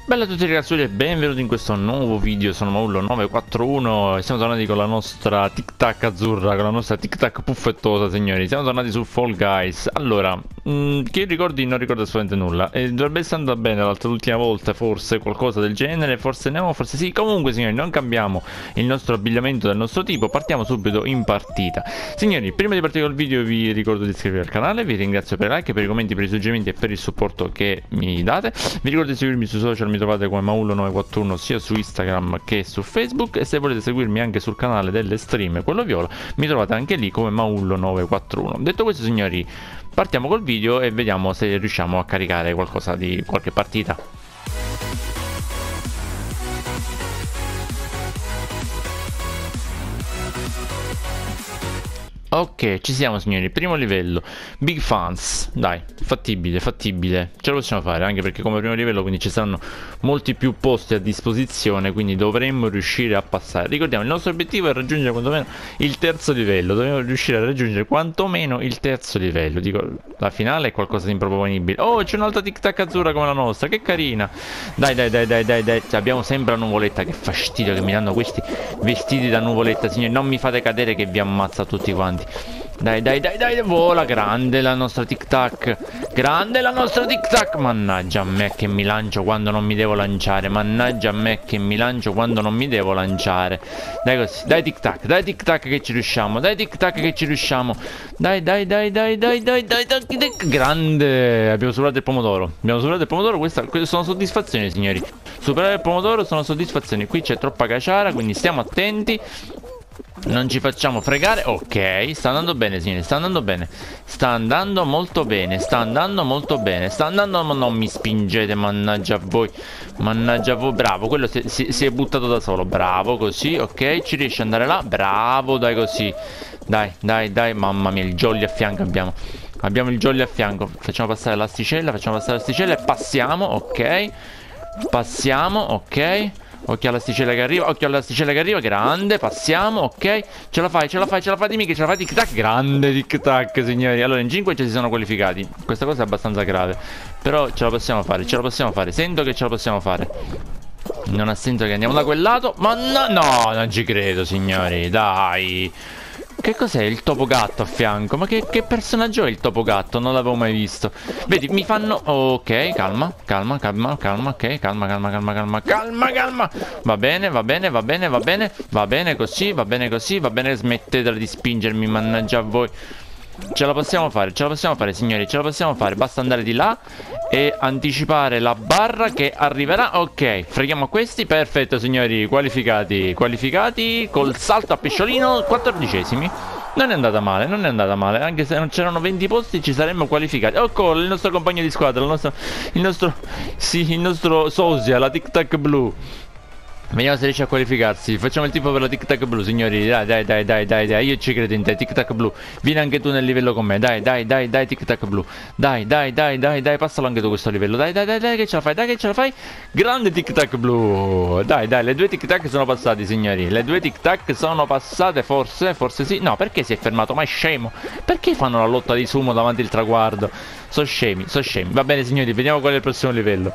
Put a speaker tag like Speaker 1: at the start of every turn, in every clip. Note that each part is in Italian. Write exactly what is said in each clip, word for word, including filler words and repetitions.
Speaker 1: Bella a tutti ragazzi e benvenuti in questo nuovo video. Sono Maullo nove quattro uno e siamo tornati con la nostra tic tac azzurra, con la nostra tic tac puffettosa, signori. Siamo tornati su Fall Guys. Allora, mh, che ricordi non ricordo assolutamente nulla e dovrebbe essere andata bene l'altra l'ultima volta, forse qualcosa del genere, forse no, forse sì. Comunque signori, non cambiamo il nostro abbigliamento del nostro tipo, partiamo subito in partita. Signori, prima di partire col video vi ricordo di iscrivervi al canale, vi ringrazio per i like, per i commenti, per i suggerimenti e per il supporto che mi date. Vi ricordo di seguirmi sui social, mi trovate come Maullo nove quattro uno sia su Instagram che su Facebook, e se volete seguirmi anche sul canale delle stream, quello viola, mi trovate anche lì come Maullo nove quattro uno. Detto questo signori, partiamo col video e vediamo se riusciamo a caricare qualcosa di qualche partita. Ok, ci siamo signori, primo livello, Big Fans, dai, fattibile, fattibile, ce lo possiamo fare, anche perché come primo livello quindi ci saranno molti più posti a disposizione, quindi dovremmo riuscire a passare. Ricordiamo, il nostro obiettivo è raggiungere quantomeno il terzo livello, dobbiamo riuscire a raggiungere quantomeno il terzo livello, dico, la finale è qualcosa di improponibile. Oh, c'è un'altra tic tac azzurra come la nostra, che carina, dai dai dai dai dai dai, abbiamo sempre la nuvoletta, che fastidio che mi danno questi vestiti da nuvoletta, signori, non mi fate cadere che vi ammazza tutti quanti. Dai dai dai dai, vola, grande la nostra tic tac, grande la nostra tic tac, mannaggia a me che mi lancio quando non mi devo lanciare, mannaggia a me che mi lancio quando non mi devo lanciare. Dai così, dai tic tac, dai tic tac che ci riusciamo, dai tic tac che ci riusciamo, dai dai dai dai dai dai dai dai, dai. Grande, abbiamo superato il pomodoro, abbiamo superato il pomodoro, questa, queste sono soddisfazioni signori, superare il pomodoro sono soddisfazioni. Qui c'è troppa caciara, quindi stiamo attenti, non ci facciamo fregare. Ok, sta andando bene signori, sta andando bene, sta andando molto bene, sta andando molto bene, sta andando, ma non mi spingete, mannaggia a voi, mannaggia a voi. Bravo, quello si, si, si è buttato da solo, bravo, così, ok, ci riesce ad andare là, bravo, dai così, dai, dai, dai, mamma mia, il jolly a fianco abbiamo, abbiamo il jolly a fianco, facciamo passare l'asticella, facciamo passare l'asticella e passiamo, ok, passiamo, ok. Occhio all'asticella che arriva, occhio all'asticella che arriva, grande, passiamo, ok. Ce la fai, ce la fai, ce la fai, dimmi che ce la fai, tic tac, grande tic tac, signori. Allora in cinque ci si sono qualificati, questa cosa è abbastanza grave, però ce la possiamo fare, ce la possiamo fare, sento che ce la possiamo fare. Non ha senso che andiamo da quel lato, ma no, no, non ci credo signori, dai. Che cos'è il topo gatto a fianco? Ma che, che personaggio è il topo gatto? Non l'avevo mai visto. Vedi, mi fanno... Ok, calma, calma, calma, calma, ok, calma, calma, calma, calma, calma, calma. Va bene, va bene, va bene, va bene, va bene così, va bene così, va bene, smettetela di spingermi, mannaggia a voi. Ce la possiamo fare, ce la possiamo fare signori, ce la possiamo fare, basta andare di là e anticipare la barra che arriverà. Ok, freghiamo a questi, perfetto signori, qualificati, qualificati col salto a pesciolino, quattordicesimi. Non è andata male, non è andata male, anche se non c'erano venti posti ci saremmo qualificati. Ecco il nostro compagno di squadra, il nostro, il nostro, sì, il nostro sosia, la tic tac blu. Vediamo se riesce a qualificarsi. Facciamo il tifo per la tic tac blu signori. Dai dai dai dai dai dai, io ci credo in te tic tac blu. Vieni anche tu nel livello con me. Dai dai dai dai tic tac blu. Dai dai dai dai dai, passalo anche tu questo livello. Dai dai dai dai che ce la fai, dai che ce la fai. Grande tic tac blu. Dai dai, le due tic tac sono passati signori. Le due tic tac sono passate, forse, forse sì. No, perché si è fermato? Ma è scemo. Perché fanno la lotta di sumo davanti al traguardo? Sono scemi, sono scemi. Va bene signori, vediamo qual è il prossimo livello.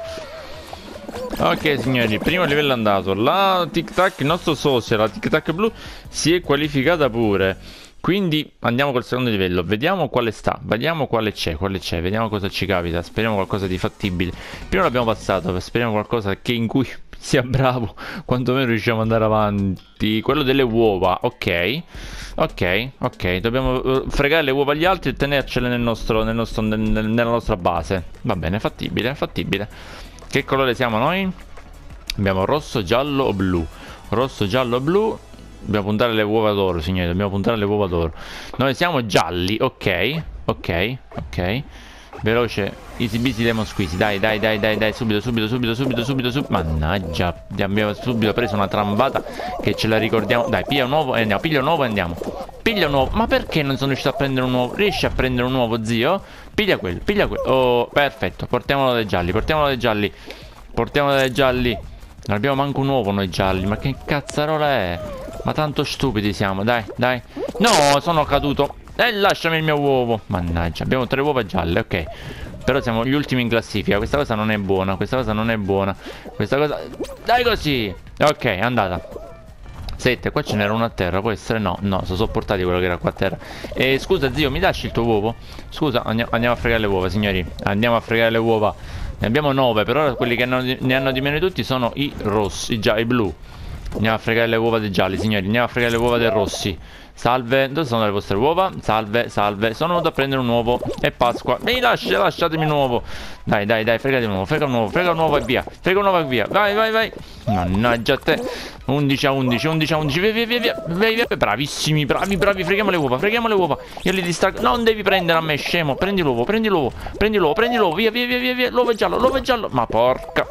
Speaker 1: Ok signori, primo livello è andato. La tic tac, il nostro socio, la tic tac blu, si è qualificata pure. Quindi andiamo col secondo livello. Vediamo quale sta, vediamo quale c'è, quale c'è, vediamo cosa ci capita. Speriamo qualcosa di fattibile. Prima l'abbiamo passato, speriamo qualcosa che in cui sia bravo, quantomeno riusciamo ad andare avanti. Quello delle uova, ok. Ok, ok, dobbiamo fregare le uova agli altri e tenercele nel nostro, nel nostro, nel, nella nostra base. Va bene, fattibile, fattibile. Che colore siamo noi? Abbiamo rosso, giallo o blu. Rosso, giallo o blu. Dobbiamo puntare le uova d'oro, signori. Dobbiamo puntare le uova d'oro. Noi siamo gialli, ok. Ok, ok. Veloce. Easy busy lemon squeezy. Dai, dai, dai, dai, dai. Subito, subito, subito, subito, subito, subito. Mannaggia. Abbiamo subito preso una trambata che ce la ricordiamo. Dai, piglia un uovo e andiamo. Piglia un uovo e andiamo. Piglia un uovo. Ma perché non sono riuscito a prendere un uovo? Riesci a prendere un uovo, zio? Piglia quello, piglia quello. Oh, perfetto. Portiamolo dai gialli, portiamolo dai gialli. Portiamolo dai gialli. Non abbiamo manco un uovo noi gialli. Ma che cazzarola è? Ma tanto stupidi siamo. Dai, dai. No, sono caduto. E lasciami il mio uovo. Mannaggia, abbiamo tre uova gialle, ok. Però siamo gli ultimi in classifica. Questa cosa non è buona. Questa cosa non è buona. Questa cosa... Dai così. Ok, è andata. sette, qua ce n'era uno a terra. Può essere? No, no, sono sopportati quello che era qua a terra. E scusa zio, mi lasci il tuo uovo? Scusa, andiamo, andiamo a fregare le uova, signori. Andiamo a fregare le uova. Ne abbiamo nove, però quelli che hanno, ne hanno di meno di tutti sono i rossi, già i blu. Andiamo a fregare le uova dei gialli, signori. Andiamo a fregare le uova dei rossi. Salve, dove sono le vostre uova? Salve, salve. Sono venuto a prendere un uovo. È Pasqua. Mi lascia, lasciatemi un uovo. Dai, dai, dai, fregate un uovo, frega un uovo, frega un uovo e via. Frega un uovo e via. Vai, vai, vai. Mannaggia a te. undici a undici, undici a undici. Via, via, via, via, via, via. Bravissimi, bravi, bravi. Freghiamo le uova, freghiamo le uova. Io li distraggo. Non devi prendere a me, scemo. Prendi l'uovo, prendi l'uovo, prendi l'uovo, prendi l'uovo. Via, via, via, via, via. L'uovo è giallo, l'uovo è giallo. Ma porca.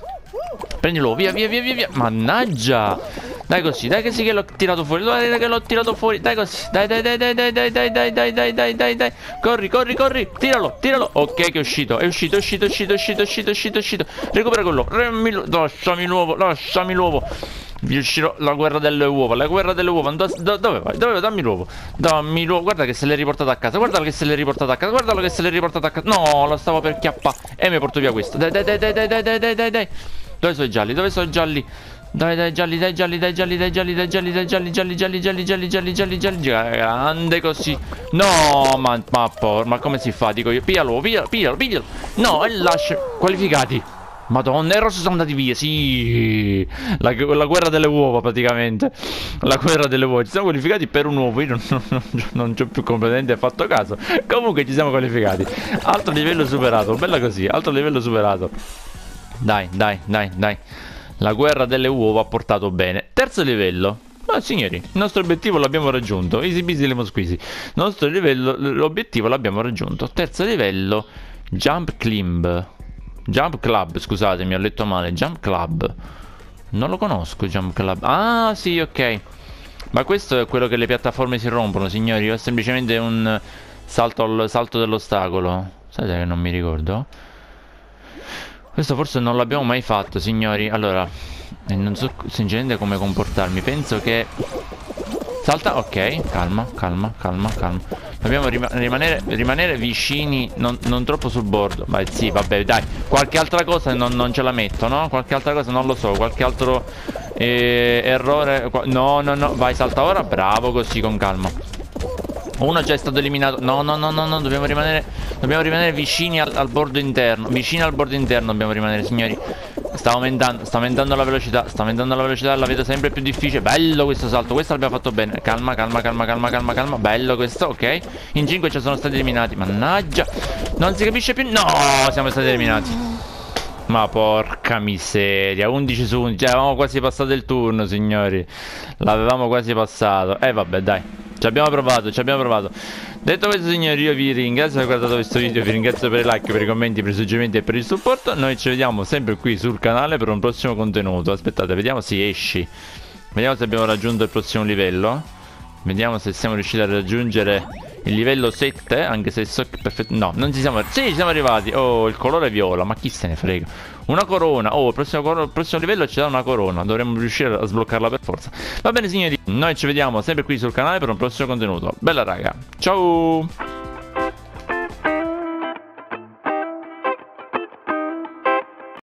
Speaker 1: Prendi l'uovo, via, via, via, via, via. Mannaggia. Dai così, dai che sì che l'ho tirato fuori. Dai che l'ho tirato fuori. Dai così. Dai, dai, dai, dai, dai, dai, dai, dai, dai, dai, dai, dai, dai. Corri, corri, corri. Tiralo, tiralo. Ok che è uscito. È uscito, è uscito, è uscito, è uscito, è uscito, è uscito, è uscito. Recupera quello. Lasciami l'uovo, lasciami l'uovo. Vi uscirò la guerra delle uova. La guerra delle uova. Do, do, dove vai? Dove vai? Dammi l'uovo. Dammi l'uovo. Guarda che se l'è riportato a casa. Guardalo che se l'è riportato a casa. Guardalo che se l'è riportato a casa. No, lo stavo per chiappare. E mi porto via questo. Dai, dai, dai, dai, dai, dai, dai, dai, dai. Dove sono i gialli? Dove sono i gialli? Dai, dai, gialli, dai, gialli, dai, gialli, dai, gialli, dai, gialli, dai, gialli, gialli, gialli, gialli, gialli, gialli, gialli, gialli, grande così. No, ma, ma, por, ma come si fa? Dico io, piglialo, piglialo, piglialo, piglialo. No, e lascia, qualificati. Madonna, i rossi sono andati via, sì. La, la guerra delle uova praticamente. La guerra delle uova. Ci siamo qualificati per un uovo. Io non, non, non, non ci ho più completamente fatto caso. Comunque ci siamo qualificati. Altro livello superato, bella così, altro livello superato. Dai, dai, dai, dai. La guerra delle uova ha portato bene. Terzo livello. Ma signori, il nostro obiettivo l'abbiamo raggiunto. Easy peasy lemon squeezy. Il nostro livello, l'obiettivo l'abbiamo raggiunto. Terzo livello. Jump Climb. Jump Club, scusatemi, ho letto male. Jump Club. Non lo conosco, Jump Club. Ah, sì, ok. Ma questo è quello che le piattaforme si rompono, signori. O è semplicemente un salto, al, salto dell'ostacolo? Sai che non mi ricordo? Questo forse non l'abbiamo mai fatto, signori. Allora, eh, non so sinceramente come comportarmi. Penso che... Salta, ok, calma, calma, calma, calma. Dobbiamo rim rimanere, rimanere vicini, non, non troppo sul bordo. Vai, sì, vabbè, dai. Qualche altra cosa non, non ce la metto, no? Qualche altra cosa non lo so. Qualche altro eh, errore. No, no, no. Vai, salta ora. Bravo, così, con calma. Uno già è stato eliminato. No, no, no, no, no. Dobbiamo rimanere, dobbiamo rimanere vicini al, al bordo interno. Vicini al bordo interno dobbiamo rimanere, signori. Sta aumentando, sta aumentando la velocità. Sta aumentando la velocità, la vedo sempre più difficile. Bello questo salto, questo l'abbiamo fatto bene. Calma, calma, calma, calma, calma, calma. Bello questo, ok. In cinque ci sono stati eliminati. Mannaggia. Non si capisce più. No, siamo stati eliminati. Ma porca miseria. undici su undici. Avevamo quasi passato il turno, signori. L'avevamo quasi passato. E eh, vabbè, dai. Ci abbiamo provato, ci abbiamo provato. Detto questo, signori, io vi ringrazio per aver guardato questo video. Vi ringrazio per i like, per i commenti, per i suggerimenti e per il supporto. Noi ci vediamo sempre qui sul canale per un prossimo contenuto. Aspettate, vediamo se esci. Vediamo se abbiamo raggiunto il prossimo livello. Vediamo se siamo riusciti a raggiungere il livello sette. Anche se so che perfetto. No, non ci siamo. Sì, ci siamo arrivati. Oh, il colore viola. Ma chi se ne frega. Una corona. Oh, il prossimo, il prossimo livello ci dà una corona. Dovremmo riuscire a sbloccarla per forza. Va bene, signori. Noi ci vediamo sempre qui sul canale per un prossimo contenuto. Bella raga. Ciao.